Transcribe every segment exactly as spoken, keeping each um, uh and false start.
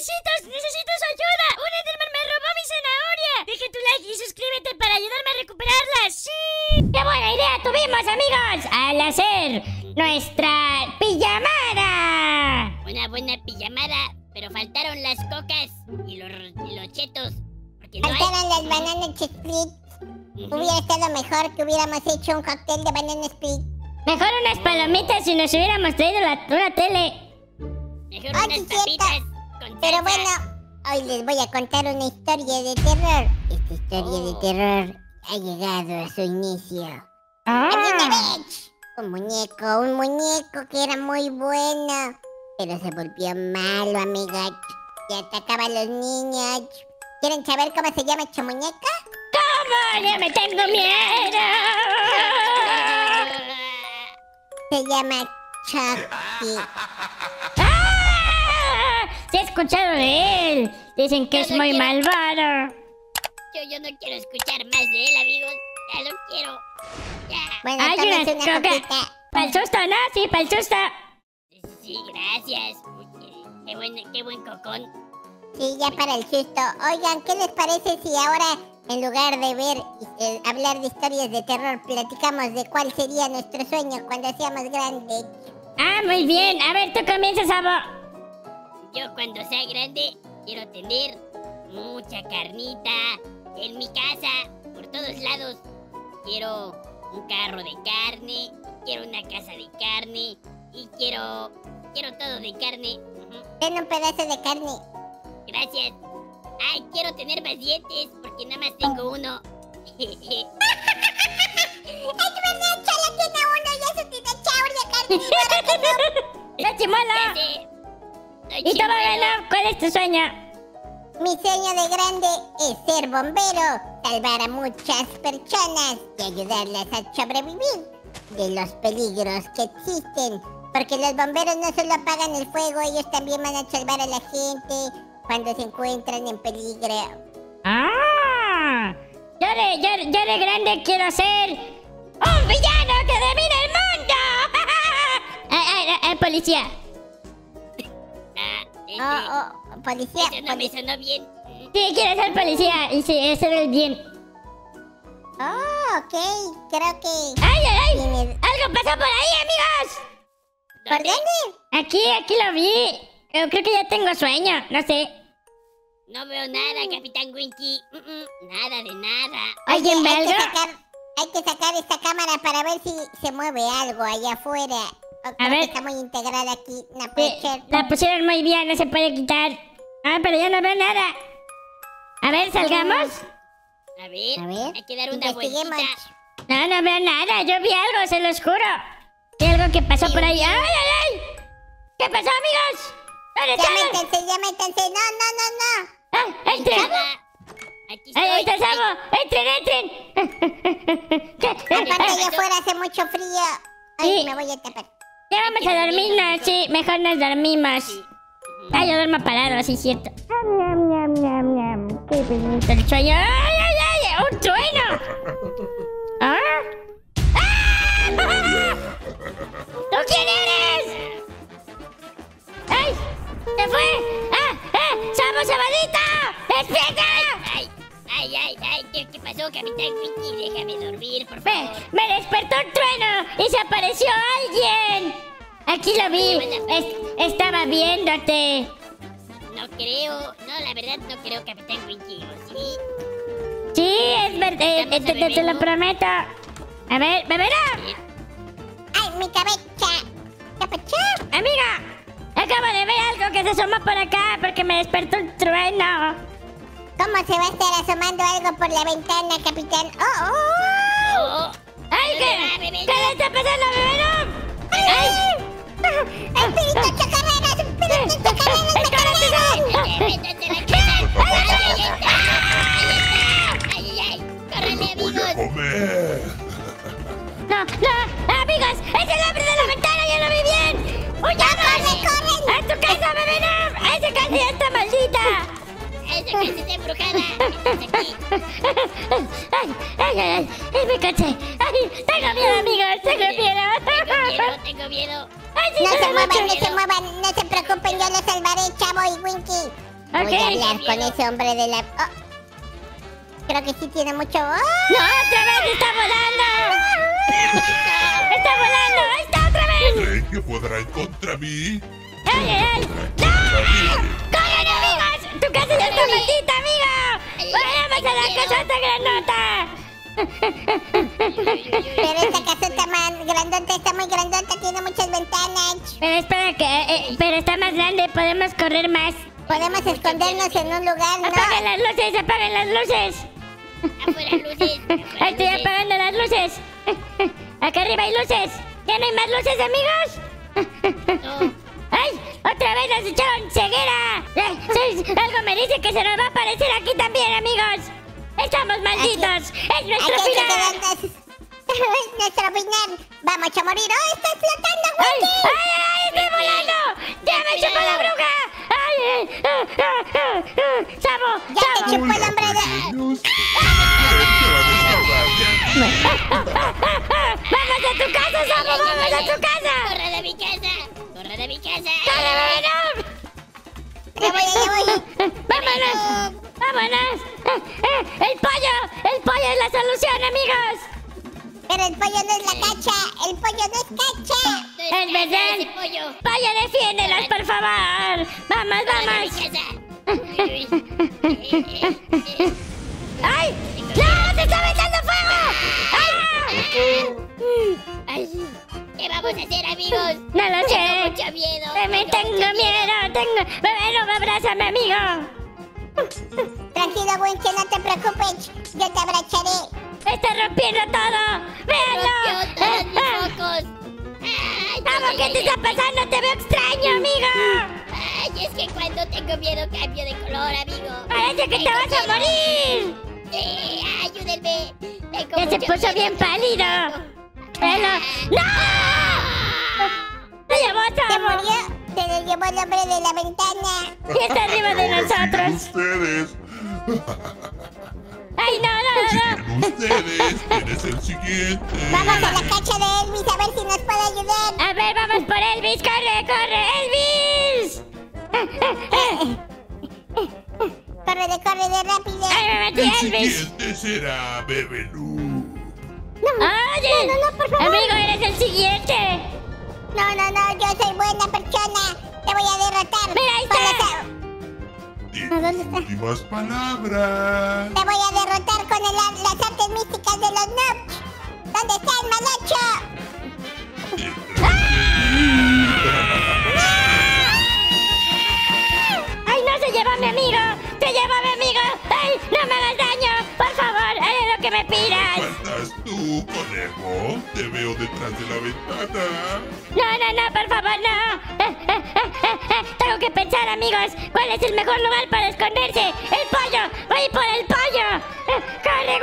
necesito, necesito su ayuda. Un Enderman me robó mi zanahoria. Deja tu like y suscríbete para ayudarme a recuperarla. ¡Sí! ¡Qué buena idea tuvimos, amigos! Al hacer nuestra pijamada. Una buena pijamada, pero faltaron las cocas y los, y los chetos. Porque no faltaron hay... las bananas split. Uh-huh. Hubiera estado mejor que hubiéramos hecho un cóctel de banana split. Mejor unas palomitas si nos hubiéramos traído la, una tele. Mejor oh, unas papitas con Pero salsa. bueno, hoy les voy a contar una historia de terror. Esta historia Oh. de terror ha llegado a su inicio. Ah. Había una vez un muñeco, un muñeco que era muy bueno, pero se volvió malo, amigos, y atacaba a los niños. ¿Quieren saber cómo se llama esta muñeca? ¿Cómo? ¡Ya me tengo miedo! Se llama Chucky. ¡Ah! Se ha escuchado de él. Dicen que Yo es no muy quiero. malvado. Yo, yo no quiero escuchar más de él, amigos. Ya lo quiero. Ya. Bueno, Hay tómense una una coca. coquita. Para el susto, ¿no? Sí, para el susto. Sí, gracias. Uy, qué, qué buen, qué buen cocón. Sí, ya para el susto. Oigan, ¿qué les parece si ahora, en lugar de ver, eh, hablar de historias de terror, platicamos de cuál sería nuestro sueño cuando seamos grandes? Ah, muy bien. A ver, tú comienzas, Abo. Yo cuando sea grande quiero tener mucha carnita en mi casa, por todos lados. Quiero un carro de carne, quiero una casa de carne y quiero quiero todo de carne. Uh-huh. Ten un pedazo de carne. Gracias. Ay, quiero tener más dientes porque nada más tengo uno. Es verdad, Chala tiene uno y eso tiene chauria, carnívoro. ¡La chimola! Ya sé. Soy Y todavía chimuelo. no. ¿Cuál es tu sueño? Mi sueño de grande es ser bombero, salvar a muchas personas y ayudarlas a sobrevivir de los peligros que existen. Porque los bomberos no solo apagan el fuego, ellos también van a salvar a la gente cuando se encuentran en peligro. ¡Ah! Yo de, yo, yo de grande quiero ser un villano que domine el mundo. ¡Ay, ay, ay, policía! Ah, este, Oh, oh, policía, eso no me policía. sonó bien. Sí, quiero ser policía y sí, hacer el bien. Oh, ok, creo que... ¡Ay, ay, ay! tiene- ¡Algo pasó por ahí, amigos! ¿Por dónde? Aquí, aquí lo vi. Yo creo que ya tengo sueño, no sé. No veo nada, Capitán Winky. Mm, mm, nada de nada. ¿Alguien ve hay que, algo? sacar, hay que sacar esta cámara para ver si se mueve algo allá afuera. O creo ver. que está muy integrada aquí. No puede Sí, ser. la pusieron muy bien, no se puede quitar. Ah, pero yo no veo nada. A ver, salgamos. A ver, A ver, hay que dar una investiguemos. vueltita. No, no veo nada. Yo vi algo, se los juro. Vi algo que pasó por ahí. ¡Ay, ay, ay! ¿Qué pasó, amigos? ¿Dónde Ya están? métanse, ya métanse. No, no, no, no. ¡Ah, entren! Nada. Aquí estoy. ¡Ay, ahí está Sabo! ¡Entren, entren! ¿Qué? Aparte, Ah, allá afuera hace mucho frío. Ay, Sí. me voy a tapar. Ya vamos a dormirnos, sí. Mejor nos dormimos. Sí. Ah, yo duermo parado, sí, cierto. Ñam, ñam, ñam, ñam. Qué bonito el sueño. ¡Ay, ay, ay! ¡Un trueno! ¿Ah? ¡Ah! ¿Tú quién eres? ¡Ay! ¡Se fue! ¡Ah! ¡Ah! ¡Somos Sabadita! ¡Espera! Ay, ay, ay, ay. ¿Qué, qué pasó, Capitán Winky? Déjame dormir, por Me, favor. me despertó un trueno y se apareció alguien. Aquí lo vi. Es- estaba viéndote. No creo. No, la verdad no creo, Capitán Winky. ¿O sí? Sí, es verdad. eh, ¿Estamos te, te- te lo bebiendo? prometo. A ver, ¿beberá? Ay, mi cabeza. ¿Qué pasó? Amiga, acabo de ver algo que se asomó por acá porque me despertó un trueno. ¿Cómo se va a estar asomando algo por la ventana, capitán? ¡Oh, oh! Oh, ¡Ay, ¿dónde qué! va, bebé? ¿Qué le está pasando, bebé? ¡Ay! ¡Espíritu chocarreras! ¡Espíritu chocarreras! ¡Me ¡Espérate, cargaron! no! ¡Ay, métanse a la casa! ¡Ay, ay, ay! ¡Ay, ay, ay! ¡Córrele, amigos! ¡Comer! ¡No, no! ¡Amigos! ¡Es el hombre de la ventana! ¡Ya lo vi bien! ¡Huyamos! corren! ¡A tu casa, bebé! ¡No! ¡Esa casa ya está maldita! ¡Esa casa está embrujada! ¡Métanse aquí! ¡Ay, ay, ay! ¡Ay, ay, me caché! ¡Ay, tengo miedo, amigos! ¡Tengo miedo! Tengo miedo, tengo miedo. ¡Ay, sí, No se tengo muevan, mucho no miedo! se muevan, no se preocupen, yo los salvaré, Chavo y Winky. Voy Ok. a hablar con ese hombre de la... Oh. Creo que sí tiene mucho... ¡Oh! ¡No, otra vez está volando! ¡Está volando! ¡Ahí está otra vez! ¿Creen que podrán contra mí? ¡Ay, ay, ay! ¡No! ¡Corran, amigos! ¡Tu casa ya está maldita, amigo! ¡Vayamos a la casota grandota! Pero esta casota más grandota está muy grandota, tiene muchas ventanas. Pero espera que... eh, pero está más grande, podemos correr más. Podemos escondernos en un lugar, ¿no? ¡Apaguen las luces! ¡Apaguen las luces! Afuera luces. afuera ¡Estoy luces. apagando las luces! ¡Acá arriba hay luces! ¿Ya no hay más luces, amigos? No. ¡Ay! ¡Otra vez nos echaron ceguera! Eh, sí, algo me dice que se nos va a aparecer aquí también, amigos. ¡Estamos malditos! ¡Es nuestro Aquí hay que final! quedarnos. Es nuestro final. Vamos a morir. ¡Oh, estás flotando, ¡Ay! Wendy! ¡Ay, ay, ay! ¡Estoy volando! ¡Ya me chupó la bruja! ¡Ay! ay, ah, ah, ah, ah! ¡Sabo! Ya te ¡Sabo! chupó el hombre de... Pequeños, ¿creen que van a escapar de aquí? ¡Vamos a tu casa, Sabo! ¡Vamos a tu casa! ¡Corre de mi casa! ¡Corre de mi casa! ¡Dale, bebé, no! Ya voy, ya voy. ¡Vámonos! ¡Vámonos! Eh, eh, ¡El pollo! ¡El pollo es la solución, amigos! Pero el pollo no es la cacha. El pollo no es cacha. No es ¡Es casa verdad! ese pollo! ¡Pollo, defiéndelos, por favor! ¡Vamos, ¡Corre de mi vamos! casa! Uy, uy. Eh, eh, eh. ¡Ay! ¡No! ¡Se está metiendo fuego! ¡Ah! Ay, ¿qué vamos a hacer, amigos? ¡No lo Tengo sé! mucho miedo. ¡Me tengo miedo! ¡Tengo... ¡Bebé, no! ¡Abrázame, amigo! Tranquilo, Winky, no te preocupes. Yo te abrazaré. ¡Está rompiendo todo! ¡Véanlo! Rompió todos Eh, mis eh. focos. Ay, ¡Vamos, ay, qué ay, te ay. está pasando! ¡Te veo extraño, amigo! Ay, es que cuando tengo miedo cambio de color, amigo. ¡Parece que te Tengo vas a miedo. morir! Sí, ayúdenme. Tengo ¡Ya se mucho puso miedo. bien pálido! ¡Velo! ¡No! ¡Se llevó Se Sabo! murió. Se le llevó el hombre de la ventana. ¡Y está arriba de Ahora nosotros! siguen ustedes. ¡Ay, no, no, no! Siguen ustedes. ¿Quién es el siguiente? Vamos a la cacha de Elvis a ver si nos puede ayudar. A ver, vamos por Elvis, corre, corre, Elvis. Córrele, córrele rápido. Ay, me metí El Elvis. siguiente será Bebelú. Oye, no, no, por favor. amigo, eres el siguiente. No, no, no, yo soy buena persona. Te voy a derrotar. Mira, ahí Con está. esa- Di ¿A dónde está? últimas palabras. Te voy a derrotar con el ar- las artes místicas de los noobs. ¿Dónde está el malacho? Ay, no, se lleva a mi amigo. Se lleva a mi amigo. Ay, no me hagas daño. Por favor, haz lo que me pidas. ¿Faltas tú, conejo? Te veo detrás de la ventana. No, no, no, por favor, no. Eh, eh, eh, eh, eh. Tengo que pensar, amigos, cuál es el mejor lugar para esconderse. ¡El pollo! ¡Voy por el pollo! Eh, ¡Corre,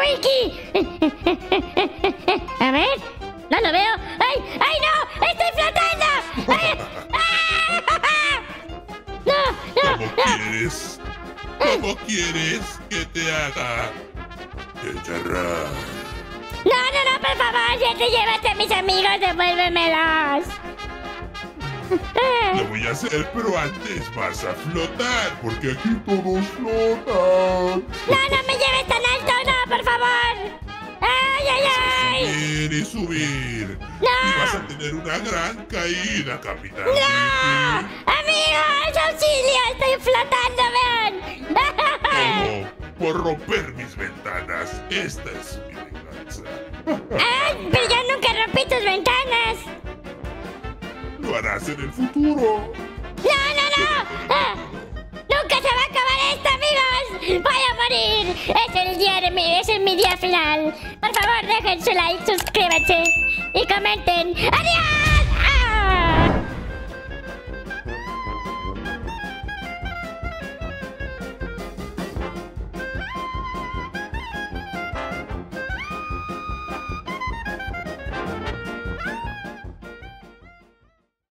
Wiki! A ver, no lo veo. ¡Ay, ay, no! ¡Estoy flotando! ¡Ay, ah! ¡No, no, ¿Cómo no! quieres? ¿Cómo quieres que te haga? Chicharrón. ¡No, no, no, por favor! ¡Ya te llevaste a mis amigos! ¡Devuélvemelos! Lo voy a hacer, pero antes vas a flotar, porque aquí todos flotan. ¡No, no me lleves tan alto! ¡No, por favor! ¡Ay, ay, ay! Subir y subir. ¡No! Y vas a tener una gran caída, capitán. ¡No! ¡Amigos, auxilio! ¡Estoy flotando, vean! Todo por romper mis ventanas. Esta es mi venganza. ¡Ay, pero yo nunca rompí tus ventanas! Lo harás en el futuro. ¡No, no, no! Ah, ¡nunca se va a acabar esto, amigos! ¡Voy a morir! Es el día de mi, es mi día final. Por favor, dejen su like, suscríbanse y comenten. ¡Adiós!